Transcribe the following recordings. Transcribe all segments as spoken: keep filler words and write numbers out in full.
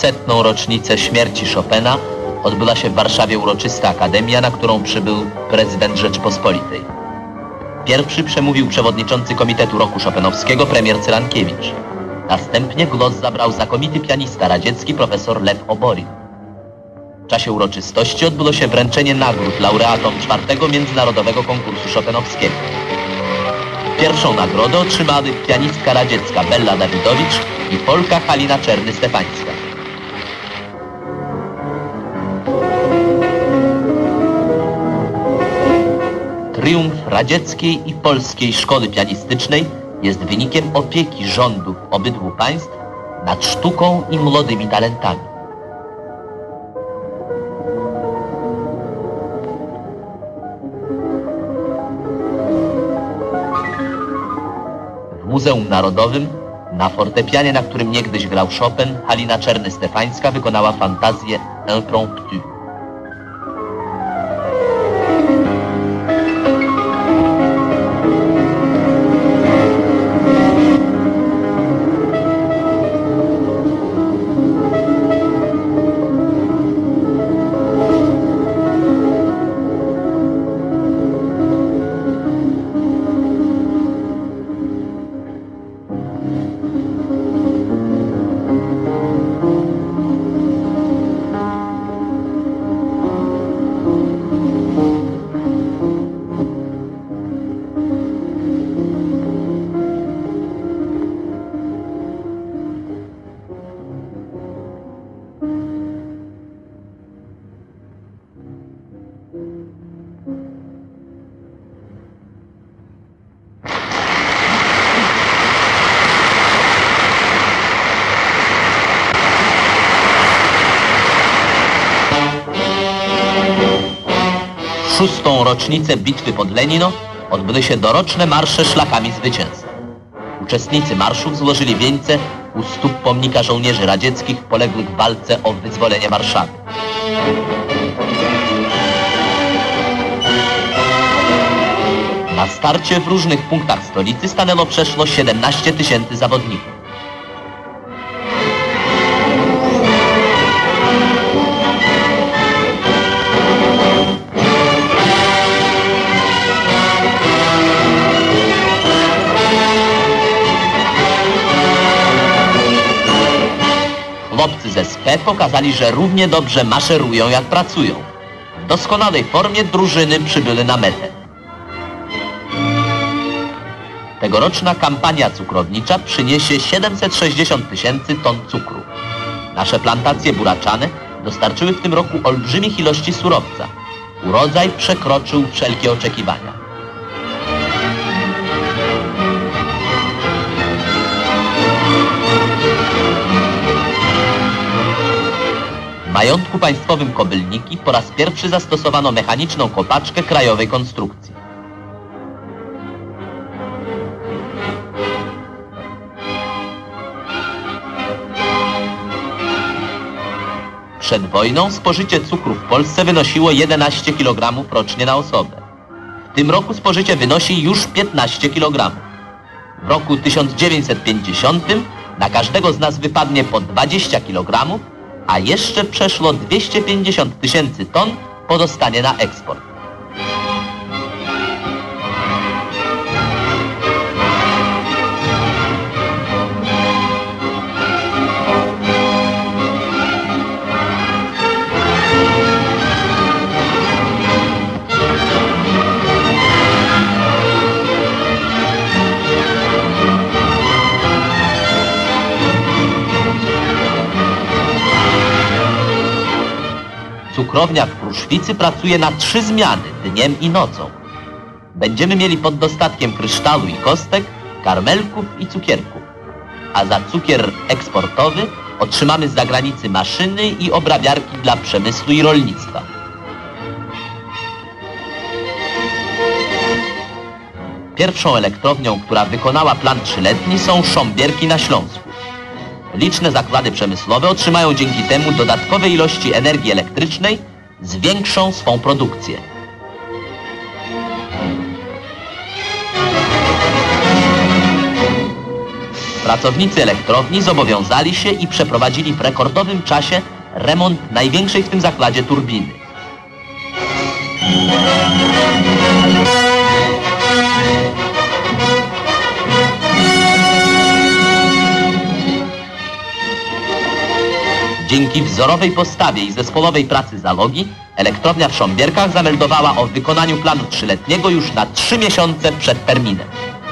setną rocznicę śmierci Chopina odbyła się w Warszawie uroczysta akademia, na którą przybył prezydent Rzeczypospolitej. Pierwszy przemówił przewodniczący Komitetu Roku Chopinowskiego premier Cyrankiewicz. Następnie głos zabrał znakomity pianista radziecki profesor Lew Oborin. W czasie uroczystości odbyło się wręczenie nagród laureatom czwartego Międzynarodowego Konkursu Chopinowskiego. Pierwszą nagrodę otrzymały pianistka radziecka Bella Dawidowicz i Polka Halina Czerny-Stefańska. Triumf radzieckiej i polskiej szkoły pianistycznej jest wynikiem opieki rządów obydwu państw nad sztuką i młodymi talentami. W Muzeum Narodowym na fortepianie, na którym niegdyś grał Chopin, Halina Czerny-Stefańska wykonała fantazję Impromptu. Szóstą rocznicę bitwy pod Lenino odbyły się doroczne marsze szlakami zwycięstwa. Uczestnicy marszów złożyli wieńce u stóp pomnika żołnierzy radzieckich poległych w walce o wyzwolenie Warszawy. Na starcie w różnych punktach stolicy stanęło przeszło siedemnaście tysięcy zawodników. Chłopcy z S P pokazali, że równie dobrze maszerują, jak pracują. W doskonałej formie drużyny przybyły na metę. Tegoroczna kampania cukrownicza przyniesie siedemset sześćdziesiąt tysięcy ton cukru. Nasze plantacje buraczane dostarczyły w tym roku olbrzymich ilości surowca. Urodzaj przekroczył wszelkie oczekiwania. W majątku państwowym Kobylniki po raz pierwszy zastosowano mechaniczną kopaczkę krajowej konstrukcji. Przed wojną spożycie cukru w Polsce wynosiło jedenaście kilogramów rocznie na osobę. W tym roku spożycie wynosi już piętnaście kilogramów. W roku tysiąc dziewięćset pięćdziesiątym na każdego z nas wypadnie po dwadzieścia kilogramów, a jeszcze przeszło dwieście pięćdziesiąt tysięcy ton pozostanie na eksport. Cukrownia w Kruszwicy pracuje na trzy zmiany, dniem i nocą. Będziemy mieli pod dostatkiem kryształu i kostek, karmelków i cukierków. A za cukier eksportowy otrzymamy z zagranicy maszyny i obrabiarki dla przemysłu i rolnictwa. Pierwszą elektrownią, która wykonała plan trzyletni, są Sząbierki na Śląsku. Liczne zakłady przemysłowe otrzymają dzięki temu dodatkowe ilości energii elektrycznej, zwiększą swą produkcję. Pracownicy elektrowni zobowiązali się i przeprowadzili w rekordowym czasie remont największej w tym zakładzie turbiny. Dzięki wzorowej postawie i zespołowej pracy załogi, elektrownia w Sząbierkach zameldowała o wykonaniu planu trzyletniego już na trzy miesiące przed terminem.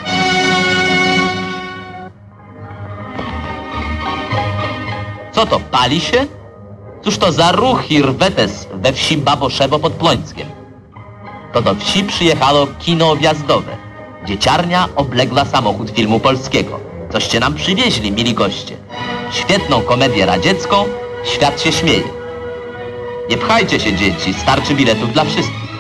Co to, pali się? Cóż to za ruch i rwetes we wsi Baboszewo pod Plońskiem? To do wsi przyjechało kino objazdowe. Dzieciarnia obległa samochód filmu polskiego. Coście nam przywieźli, mili goście. Świetną komedię radziecką, świat się śmieje. Nie pchajcie się, dzieci, starczy biletów dla wszystkich.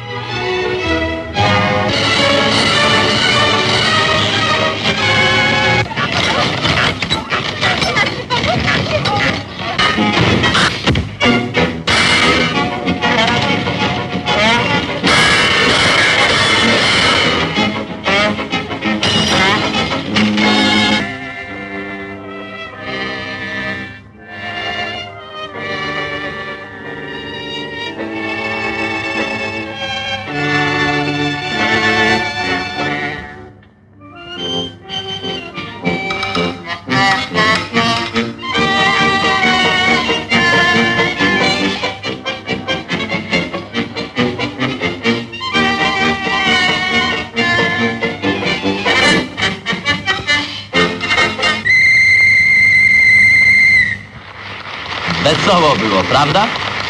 Wesoło było, prawda?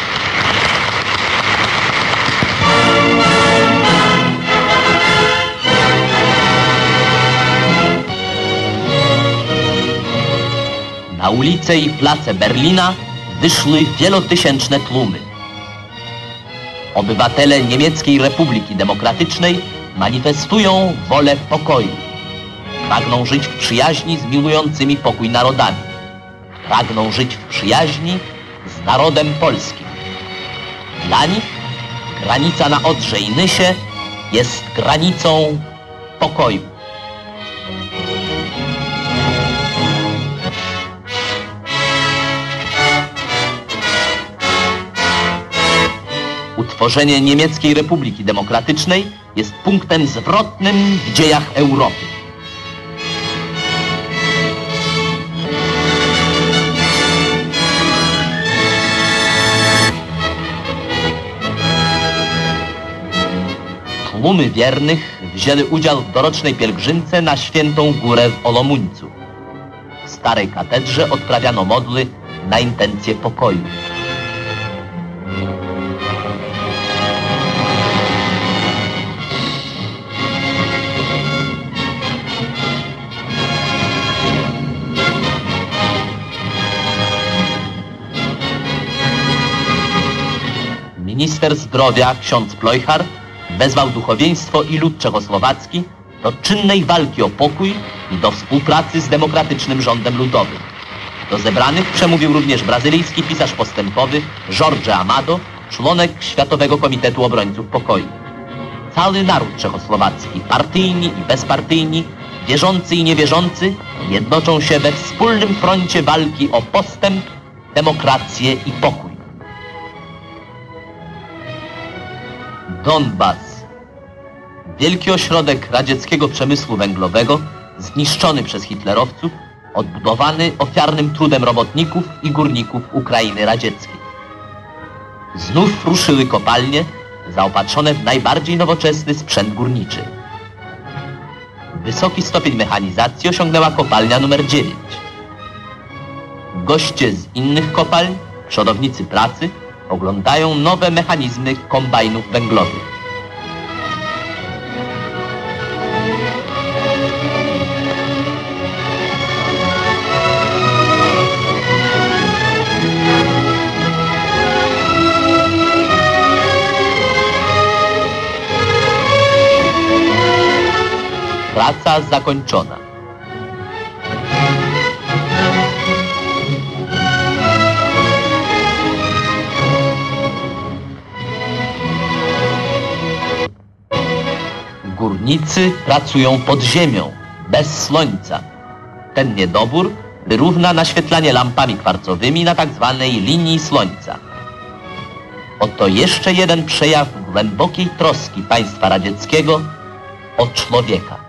Na ulice i place Berlina wyszły wielotysięczne tłumy. Obywatele Niemieckiej Republiki Demokratycznej manifestują wolę pokoju. Pragną żyć w przyjaźni z miłującymi pokój narodami. Pragną żyć w przyjaźni z narodem polskim. Dla nich granica na Odrze i Nysie jest granicą pokoju. Utworzenie Niemieckiej Republiki Demokratycznej jest punktem zwrotnym w dziejach Europy. Tłumy wiernych wzięły udział w dorocznej pielgrzymce na Świętą Górę w Olomuńcu. W starej katedrze odprawiano modły na intencję pokoju. Minister zdrowia ksiądz Plojhar wezwał duchowieństwo i lud czechosłowacki do czynnej walki o pokój i do współpracy z demokratycznym rządem ludowym. Do zebranych przemówił również brazylijski pisarz postępowy Jorge Amado, członek Światowego Komitetu Obrońców Pokoju. Cały naród czechosłowacki, partyjni i bezpartyjni, wierzący i niewierzący, jednoczą się we wspólnym froncie walki o postęp, demokrację i pokój. Donbas. Wielki ośrodek radzieckiego przemysłu węglowego, zniszczony przez hitlerowców, odbudowany ofiarnym trudem robotników i górników Ukrainy radzieckiej. Znów ruszyły kopalnie zaopatrzone w najbardziej nowoczesny sprzęt górniczy. Wysoki stopień mechanizacji osiągnęła kopalnia numer dziewięć. Goście z innych kopalń, przodownicy pracy, oglądają nowe mechanizmy kombajnów węglowych. Praca zakończona. Górnicy pracują pod ziemią, bez słońca. Ten niedobór wyrówna naświetlanie lampami kwarcowymi na tak zwanej linii słońca. Oto jeszcze jeden przejaw głębokiej troski państwa radzieckiego o człowieka.